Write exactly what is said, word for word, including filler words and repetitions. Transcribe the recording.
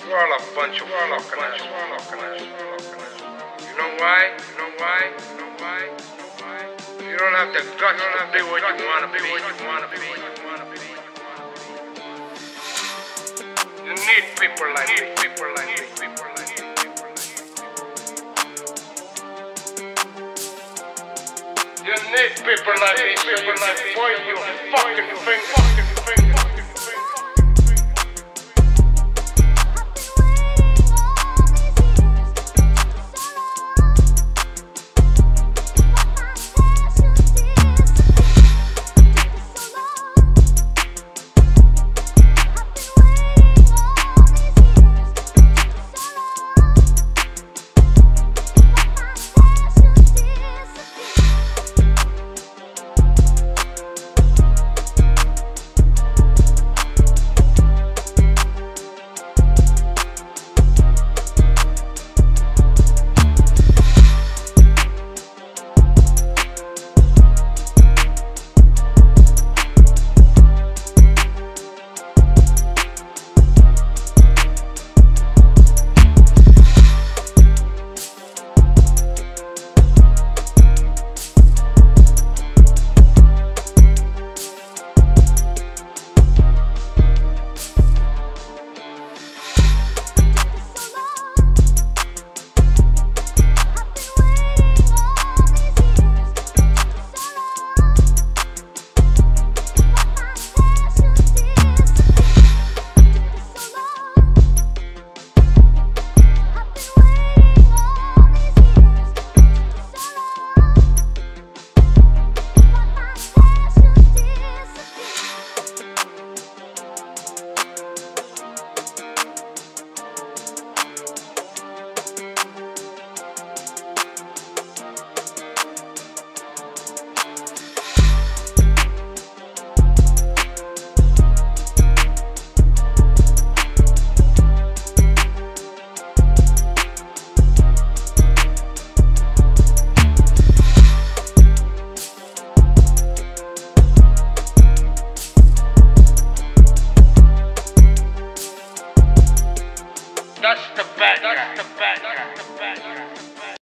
You're all a bunch of fucking ass. You know why? You know why? You know why? You don't have the guts to be what you wanna be. What you wanna be. You need people like me. People like me. People like me. You need people like me. People like me. Point your fucking finger.